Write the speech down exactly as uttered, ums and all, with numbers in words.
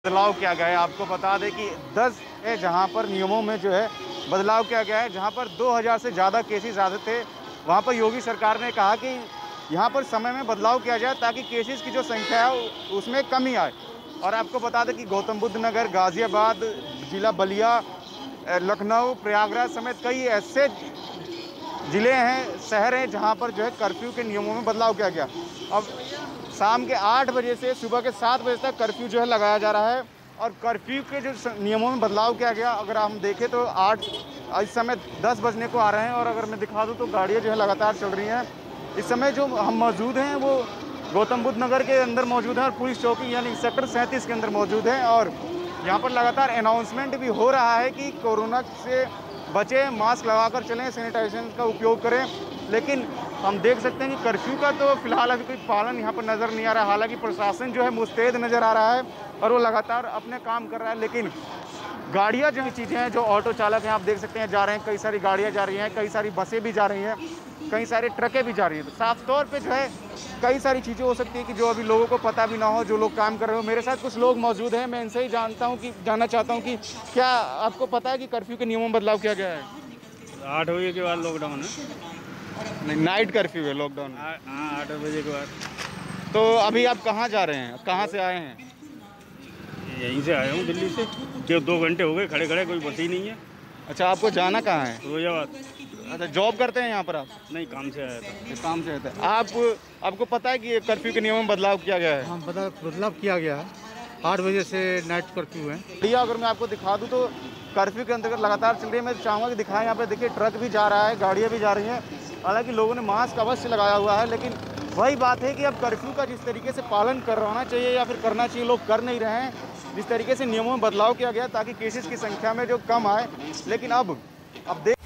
बदलाव किया गया है। आपको बता दें कि दस है जहां पर नियमों में जो है बदलाव किया गया है। जहां पर दो हज़ार से ज़्यादा केसेस आते थे, वहां पर योगी सरकार ने कहा कि यहां पर समय में बदलाव किया जाए ताकि केसेस की जो संख्या है उसमें कमी आए। और आपको बता दें कि गौतम बुद्ध नगर, गाज़ियाबाद, जिला बलिया, लखनऊ, प्रयागराज समेत कई ऐसे ज़िले हैं, शहर हैं जहां पर जो है कर्फ्यू के नियमों में बदलाव किया गया। अब शाम के आठ बजे से सुबह के सात बजे तक कर्फ्यू जो है लगाया जा रहा है। और कर्फ्यू के जो नियमों में बदलाव किया गया, अगर हम देखें तो आठ इस समय दस बजने को आ रहे हैं और अगर मैं दिखा दूं तो गाड़ियां जो है लगातार चल रही हैं। इस समय जो हम मौजूद हैं वो गौतम बुद्ध नगर के अंदर मौजूद हैं और पुलिस चौकी यानी सेक्टर सैंतीस के अंदर मौजूद हैं। और यहाँ पर लगातार अनाउंसमेंट भी हो रहा है कि कोरोना से बचें, मास्क लगाकर चलें, सैनिटाइजेशन का उपयोग करें। लेकिन हम देख सकते हैं कि कर्फ्यू का तो फिलहाल अभी कोई पालन यहाँ पर नज़र नहीं आ रहा है। हालांकि प्रशासन जो है मुस्तैद नज़र आ रहा है और वो लगातार अपने काम कर रहा है। लेकिन गाड़ियाँ जो चीज़ें हैं, जो ऑटो चालक हैं आप देख सकते हैं जा रहे हैं, कई सारी गाड़ियाँ जा रही हैं, कई सारी बसें भी जा रही हैं, कई सारे ट्रकें भी जा रही हैं। तो साफ तौर पे जो है कई सारी चीज़ें हो सकती है कि जो अभी लोगों को पता भी ना हो, जो लोग काम कर रहे हो। मेरे साथ कुछ लोग मौजूद हैं, मैं इनसे ही जानता हूँ कि जानना चाहता हूँ कि क्या आपको पता है कि कर्फ्यू के नियमों में बदलाव किया गया है? आठ बजे के बाद लॉकडाउन है। नहीं, नाइट कर्फ्यू है, लॉकडाउन। हाँ, आठ बजे के बाद। तो अभी आप कहाँ जा रहे हैं, कहाँ से आए हैं? यहीं से आया हूँ, दिल्ली से। जो दो घंटे हो गए खड़े खड़े, कोई बस ही नहीं है। अच्छा, आपको जाना कहाँ है? फिरोजाबाद। अच्छा, जॉब करते हैं यहाँ पर आप? नहीं, काम से आया था। काम से आते हैं आप? आपको पता है कि कर्फ्यू के नियमों में बदलाव किया गया है? हाँ, बदलाव किया गया है। आठ बजे से नाइट कर्फ्यू है। भैया अगर मैं आपको दिखा दूँ तो कर्फ्यू के अंतर्गत लगातार चल रही है। मैं चाहूँगा कि दिखाएं, यहाँ पे देखिए ट्रक भी जा रहा है, गाड़ियाँ भी जा रही हैं। हालांकि लोगों ने मास्क अवश्य लगाया हुआ है, लेकिन वही बात है कि अब कर्फ्यू का जिस तरीके से पालन करवाना चाहिए या फिर करना चाहिए, लोग कर नहीं रहे हैं। जिस तरीके से नियमों में बदलाव किया गया ताकि केसेस की संख्या में जो कम आए, लेकिन अब अब देख